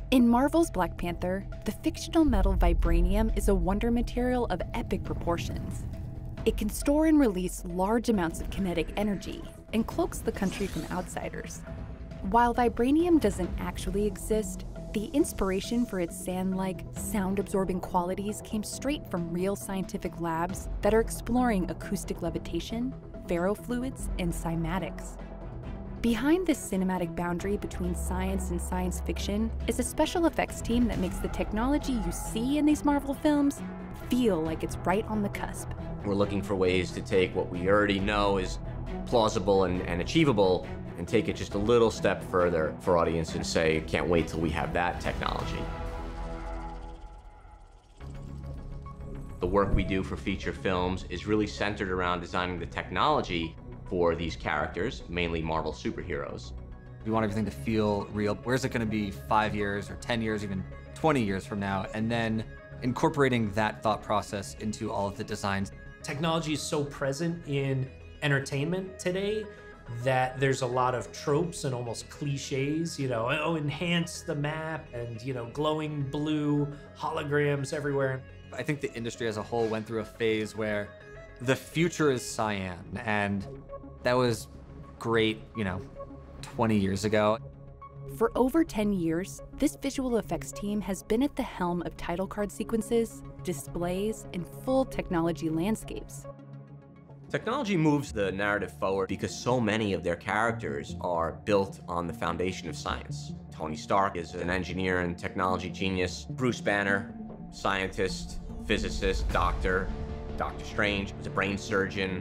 In Marvel's Black Panther, the fictional metal Vibranium is a wonder material of epic proportions. It can store and release large amounts of kinetic energy and cloaks the country from outsiders. While Vibranium doesn't actually exist, the inspiration for its sand-like, sound-absorbing qualities came straight from real scientific labs that are exploring acoustic levitation, ferrofluids, and cymatics. Behind this cinematic boundary between science and science fiction is a special effects team that makes the technology you see in these Marvel films feel like it's right on the cusp. We're looking for ways to take what we already know is plausible and achievable and take it just a little step further for audience and say, can't wait till we have that technology. The work we do for feature films is really centered around designing the technology for these characters, mainly Marvel superheroes. We want everything to feel real. Where's it gonna be 5 years or 10 years, even 20 years from now? And then incorporating that thought process into all of the designs. Technology is so present in entertainment today that there's a lot of tropes and almost cliches, oh, enhance the map and, glowing blue holograms everywhere. I think the industry as a whole went through a phase where the future is cyan, and that was great, 20 years ago. For over 10 years, this visual effects team has been at the helm of title card sequences, displays, and full technology landscapes. Technology moves the narrative forward because so many of their characters are built on the foundation of science. Tony Stark is an engineer and technology genius. Bruce Banner, scientist, physicist, doctor. Doctor Strange was a brain surgeon.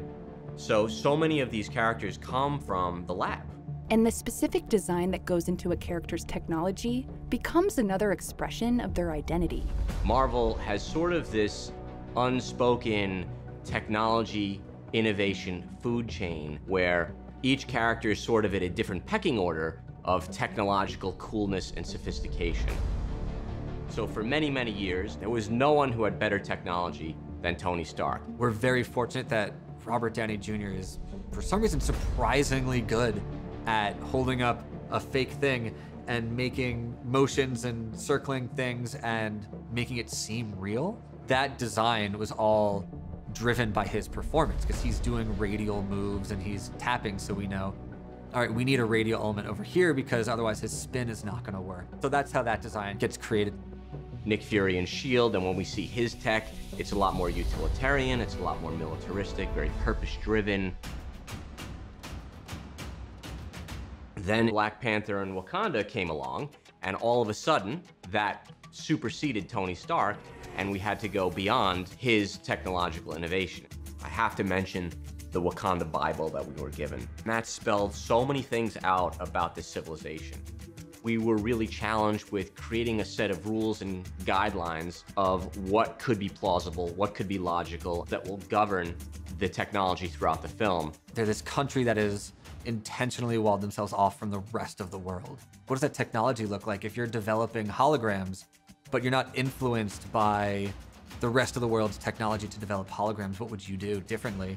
So many of these characters come from the lab. And the specific design that goes into a character's technology becomes another expression of their identity. Marvel has sort of this unspoken technology innovation food chain where each character is sort of at a different pecking order of technological coolness and sophistication. So for many, many years, there was no one who had better technology than Tony Stark. We're very fortunate that Robert Downey Jr. is, for some reason, surprisingly good at holding up a fake thing and making motions and circling things and making it seem real. That design was all driven by his performance because he's doing radial moves and he's tapping, so we know, all right, we need a radial element over here because otherwise his spin is not gonna work. So that's how that design gets created. Nick Fury and S.H.I.E.L.D., and when we see his tech, it's a lot more utilitarian, it's a lot more militaristic, very purpose-driven. Then Black Panther and Wakanda came along, and all of a sudden, that superseded Tony Stark, and we had to go beyond his technological innovation. I have to mention the Wakanda Bible that we were given. And that spelled so many things out about this civilization. We were really challenged with creating a set of rules and guidelines of what could be plausible, what could be logical, that will govern the technology throughout the film. They're this country that is intentionally walled themselves off from the rest of the world. What does that technology look like if you're developing holograms, but you're not influenced by the rest of the world's technology to develop holograms? What would you do differently?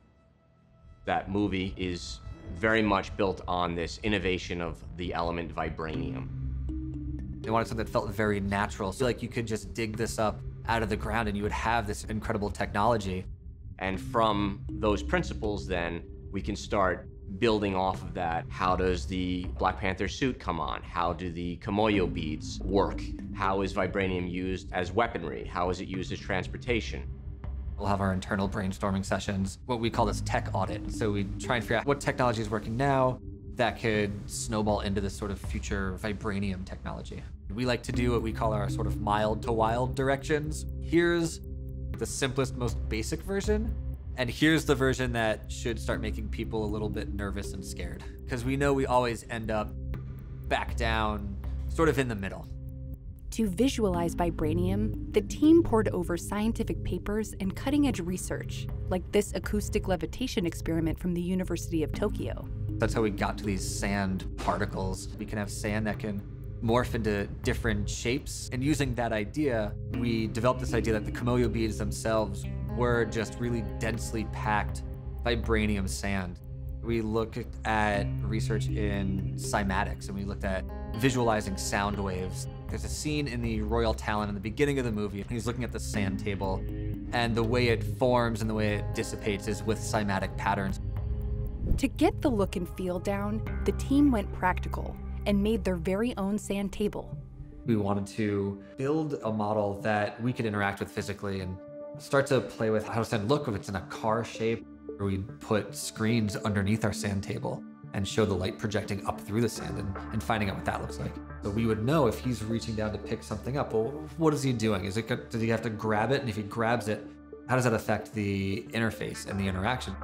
That movie is very much built on this innovation of the element vibranium. They wanted something that felt very natural. So like you could just dig this up out of the ground and you would have this incredible technology. And from those principles, then, we can start building off of that. How does the Black Panther suit come on? How do the Kimoyo beads work? How is vibranium used as weaponry? How is it used as transportation? We'll have our internal brainstorming sessions, what we call this tech audit. So we try and figure out what technology is working now that could snowball into this sort of future vibranium technology. We like to do what we call our sort of mild to wild directions. Here's the simplest, most basic version. And here's the version that should start making people a little bit nervous and scared. Because we know we always end up back down, sort of in the middle. To visualize vibranium, the team pored over scientific papers and cutting-edge research, like this acoustic levitation experiment from the University of Tokyo. That's how we got to these sand particles. We can have sand that can morph into different shapes. And using that idea, we developed this idea that the Kimoyo beads themselves were just really densely packed vibranium sand. We looked at research in cymatics, and we looked at visualizing sound waves There's a scene in the Royal Talon in the beginning of the movie. He's looking at the sand table, and the way it forms and the way it dissipates is with cymatic patterns. To get the look and feel down, the team went practical and made their very own sand table. We wanted to build a model that we could interact with physically and start to play with how sand look if it's in a car shape, or we'd put screens underneath our sand table and show the light projecting up through the sand and finding out what that looks like. So we would know if he's reaching down to pick something up, well, what is he doing? Does he have to grab it? And if he grabs it, how does that affect the interface and the interaction?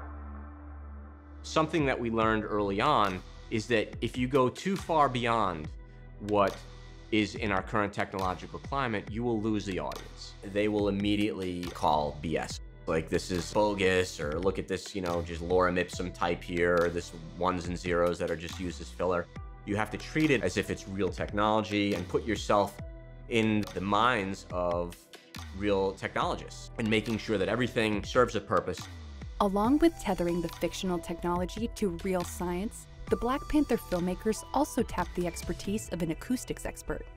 Something that we learned early on is that if you go too far beyond what is in our current technological climate, you will lose the audience. They will immediately call BS. Like, this is bogus, or look at this, just lorem ipsum type here, or this ones and zeros that are just used as filler. You have to treat it as if it's real technology and put yourself in the minds of real technologists and making sure that everything serves a purpose. Along with tethering the fictional technology to real science, the Black Panther filmmakers also tapped the expertise of an acoustics expert.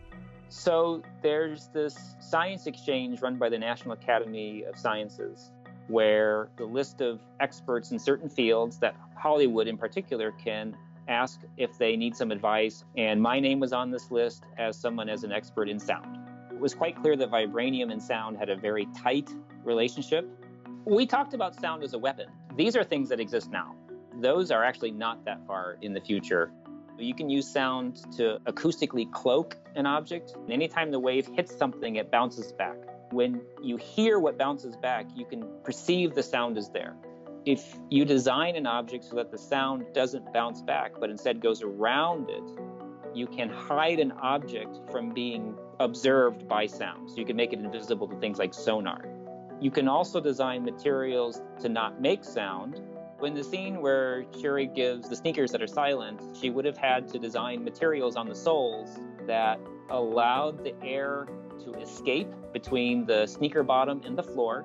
So there's this science exchange run by the National Academy of Sciences, where the list of experts in certain fields that Hollywood in particular can ask if they need some advice. And my name was on this list as someone as an expert in sound. It was quite clear that vibranium and sound had a very tight relationship. We talked about sound as a weapon. These are things that exist now. Those are actually not that far in the future. You can use sound to acoustically cloak an object. Anytime the wave hits something, it bounces back. When you hear what bounces back, you can perceive the sound is there. If you design an object so that the sound doesn't bounce back, but instead goes around it, you can hide an object from being observed by sound. So you can make it invisible to things like sonar. You can also design materials to not make sound. In the scene where Sherry gives the sneakers that are silent, she would have had to design materials on the soles that allowed the air to escape between the sneaker bottom and the floor,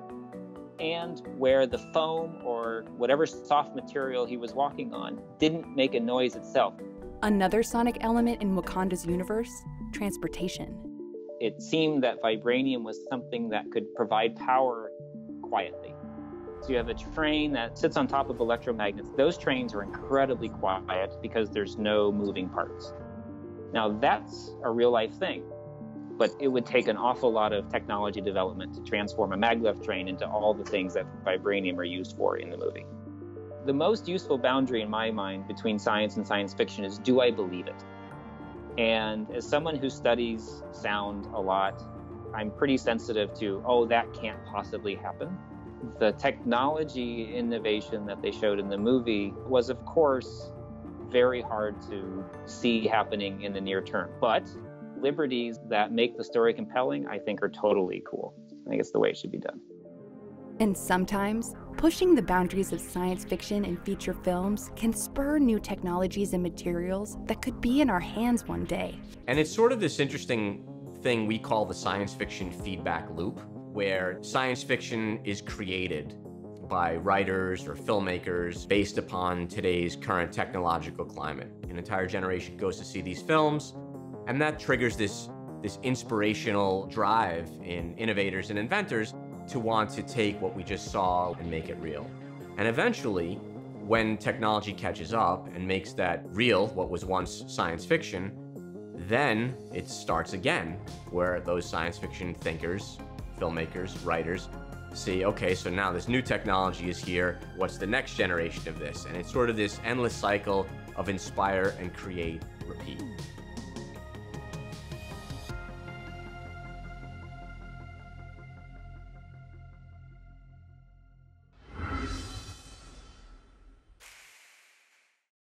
and where the foam or whatever soft material he was walking on didn't make a noise itself. Another sonic element in Wakanda's universe, transportation. It seemed that vibranium was something that could provide power quietly. So you have a train that sits on top of electromagnets. Those trains are incredibly quiet because there's no moving parts. Now that's a real life thing, but it would take an awful lot of technology development to transform a maglev train into all the things that vibranium are used for in the movie. The most useful boundary in my mind between science and science fiction is, do I believe it? And as someone who studies sound a lot, I'm pretty sensitive to, oh, that can't possibly happen. The technology innovation that they showed in the movie was, of course, very hard to see happening in the near term. But liberties that make the story compelling, I think, are totally cool. I think it's the way it should be done. And sometimes, pushing the boundaries of science fiction and feature films can spur new technologies and materials that could be in our hands one day. And it's sort of this interesting thing we call the science fiction feedback loop, where science fiction is created by writers or filmmakers based upon today's current technological climate. An entire generation goes to see these films, and that triggers this inspirational drive in innovators and inventors to want to take what we just saw and make it real. And eventually, when technology catches up and makes that real, what was once science fiction, then it starts again, where those science fiction thinkers, filmmakers, writers, see, okay, so now this new technology is here, what's the next generation of this? And it's sort of this endless cycle of inspire and create, repeat.